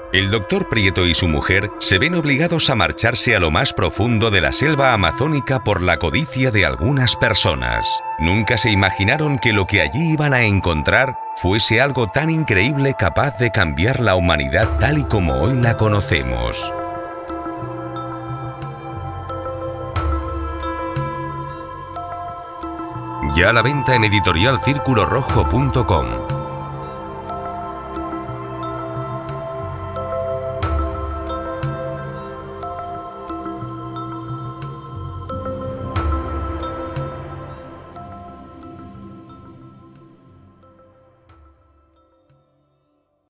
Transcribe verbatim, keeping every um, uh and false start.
El doctor Prieto y su mujer se ven obligados a marcharse a lo más profundo de la selva amazónica por la codicia de algunas personas. Nunca se imaginaron que lo que allí iban a encontrar fuese algo tan increíble capaz de cambiar la humanidad tal y como hoy la conocemos. Ya a la venta en editorial círculo rojo punto com.